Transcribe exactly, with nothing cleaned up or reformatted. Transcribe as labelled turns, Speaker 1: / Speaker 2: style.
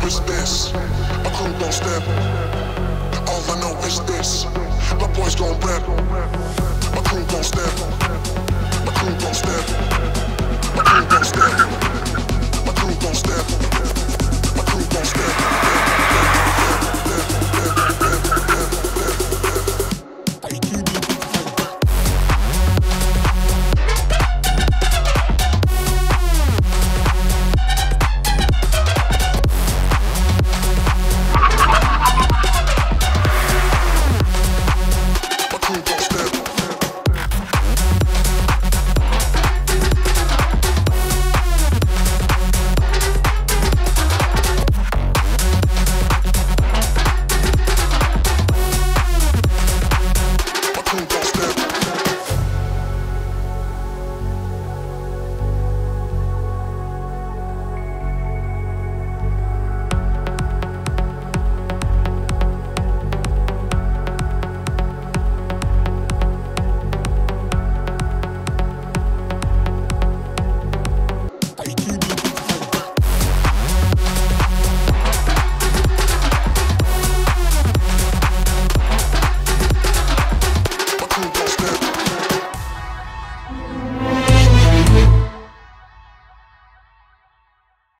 Speaker 1: is this. My crew gon' step. All I know is this. My boys gon' rap. My crew gon' step. My crew gon' step. My crew gon' step.